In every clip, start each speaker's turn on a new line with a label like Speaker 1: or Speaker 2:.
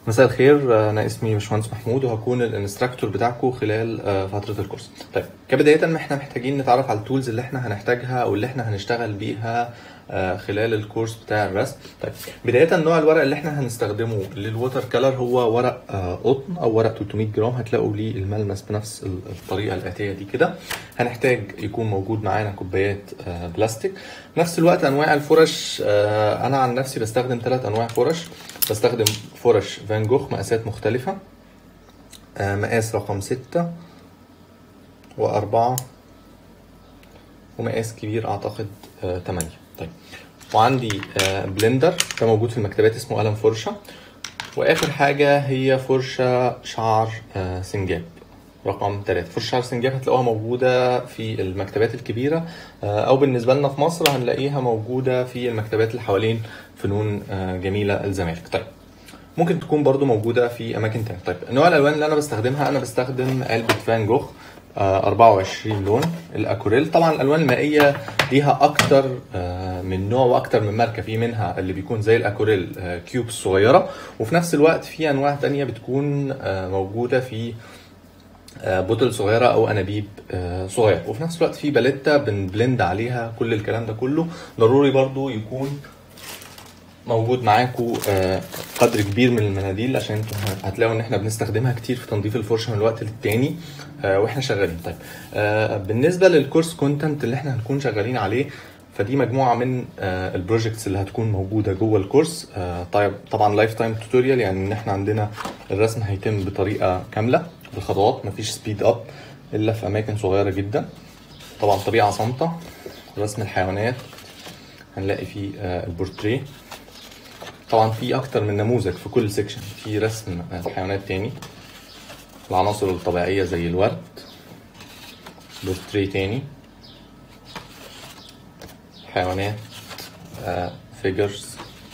Speaker 1: مساء الخير، انا اسمي باشمهندس محمود وهكون الانستراكتور بتاعكم خلال فتره الكورس. طيب كبدايه احنا محتاجين نتعرف على التولز اللي احنا هنحتاجها او اللي احنا هنشتغل بيها خلال الكورس بتاع الرسم. طيب بدايه نوع الورق اللي احنا هنستخدمه للووتر كلر هو ورق قطن او ورق 300 جرام، هتلاقوا ليه الملمس بنفس الطريقه الاتيه دي كده. هنحتاج يكون موجود معانا كوبايات بلاستيك. في نفس الوقت انواع الفرش، انا عن نفسي بستخدم 3 انواع فرش. بستخدم فرش فان جوخ مقاسات مختلفة، مقاس رقم 6 و4 ومقاس كبير اعتقد 8. طيب وعندي بلندر ده موجود في المكتبات اسمه قلم فرشة. واخر حاجة هي فرشة شعر سنجاب رقم 3. فرشة شعر سنجاب هتلاقوها موجودة في المكتبات الكبيرة، او بالنسبة لنا في مصر هنلاقيها موجودة في المكتبات اللي حوالين فنون جميلة الزمالك. طيب ممكن تكون برضو موجودة في أماكن تانية. طيب نوع الألوان اللي أنا بستخدمها، أنا بستخدم علبة فان جوخ 24 لون الأكوريل. طبعا الألوان المائية ليها أكتر من نوع وأكتر من ماركة، في منها اللي بيكون زي الأكوريل كيوب صغيرة، وفي نفس الوقت في أنواع تانية بتكون موجودة في بوتل صغيرة أو أنابيب صغيرة، وفي نفس الوقت في باليتا بنبلند عليها كل الكلام ده كله. ضروري برضو يكون موجود معاكم قدر كبير من المناديل، عشان انتوا هتلاقوا ان احنا بنستخدمها كتير في تنظيف الفرشه من الوقت للتاني واحنا شغالين. طيب بالنسبه للكورس كونتنت اللي احنا هنكون شغالين عليه، فدي مجموعه من البروجكتس اللي هتكون موجوده جوه الكورس. طيب طبعا لايف تايم توتوريال، يعني ان احنا عندنا الرسم هيتم بطريقه كامله بالخطوات، مفيش سبيد اب الا في اماكن صغيره جدا. طبعا طبيعه صامته، رسم الحيوانات هنلاقي فيه البورتريه. طبعا في اكتر من نموذج في كل سيكشن، في رسم الحيوانات تاني، العناصر الطبيعية زي الورد، بورتريه تاني، حيوانات فيجرز،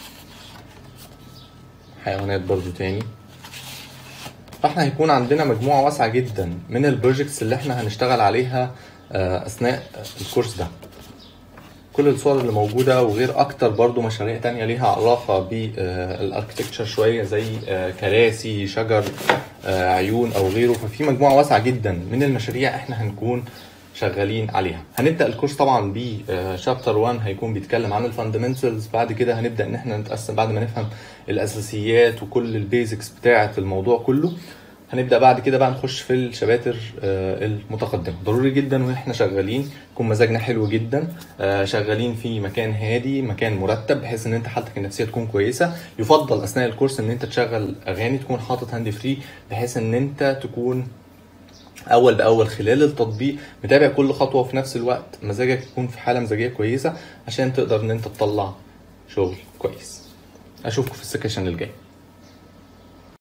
Speaker 1: حيوانات برضو تاني. فاحنا هيكون عندنا مجموعة واسعة جدا من البروجكتس اللي احنا هنشتغل عليها اثناء الكورس ده. كل الصور اللي موجودة وغير اكتر برضو مشاريع تانية ليها علاقة بالاركتكتشر شوية، زي كراسي، شجر، عيون او غيره. ففي مجموعة واسعة جدا من المشاريع احنا هنكون شغالين عليها. هنبدأ الكورس طبعا بشابتر 1 هيكون بيتكلم عن الفاندمنتالز. بعد كده هنبدأ ان احنا نتقسم بعد ما نفهم الاساسيات وكل البيزكس بتاعة الموضوع كله. هنبدأ بعد كده بقى نخش في الشباتر المتقدمة. ضروري جدا واحنا شغالين يكون مزاجنا حلو جدا، شغالين في مكان هادي، مكان مرتب، بحيث ان انت حالتك النفسية تكون كويسة. يفضل اثناء الكورس ان انت تشغل اغاني، تكون حاطط هاند فري، بحيث ان انت تكون اول باول خلال التطبيق متابع كل خطوة، وفي نفس الوقت مزاجك يكون في حالة مزاجية كويسة عشان تقدر ان انت تطلع شغل كويس. اشوفكم في السكشن الجاي.